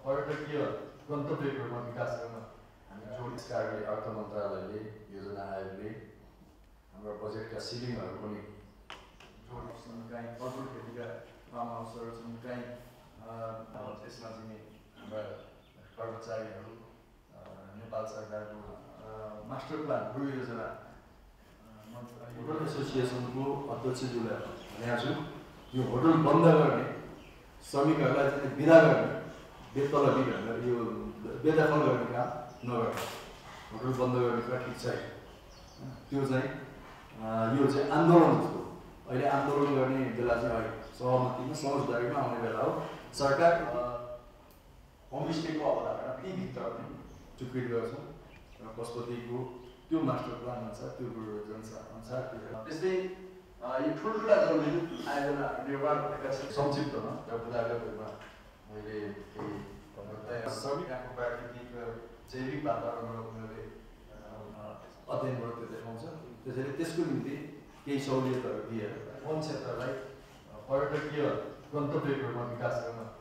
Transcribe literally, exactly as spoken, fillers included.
पर्यटकीय गन्तव्यको रूपमा विकास गर्न हामी जोड यसकारणले अर्थ मन्त्रालयले योजना आयोगले हाम्रो बजेटका सिलिङहरू पनि जोड छन्। कहीँ कठोर खेतीका फार्म हाउसहरू छन्, कहीँ त्यसमा चाहिँ हाम्रा कर्मचारीहरू नेपाल सरकारको मास्टर प्लान रु योजना होटल एसोसिएसनको अध्यक्षज्यूलाई भनेको छु, यो होटल बन्द गर्ने श्रमिकहरूलाई चाहिँ विदा गर्ने बेतलबी भनेर यो बेदखल गर्ने काम नगर्नु। होटल बन्द गर्ने कुरा ठिक छैन, त्यो चाहिँ यो चाहिँ आन्दोलन जस्तो अहिले आन्दोलन गर्ने बेला चाहिँ अहिले सहमतिमा समझदारीमा आउने बेला हो। सरकार होमस्टेको अवधारणा त्यहीभित्र पनि स्वीकृत गर्छ र पशुपतिको त्यो मास्टर प्लान अनुसार त्यो जनसा अनुसार त्यस्तै यो ठुल्ठुला जलविद्युत आयोजना निर्माण भएका छन्। संक्षिप्तमा एउटा उदाहरणको रूपमा मैले केही श्रमिकको प्राकृतिक जैविक वातावरणमा उनीहरूले अध्ययनबाट त्यो देखाउँछ। त्यसैले त्यसको निम्ति केही सहुलियतहरू दिएर वन क्षेत्रलाई पर्यटकीय गन्तव्यको रूपमा विकास गर्न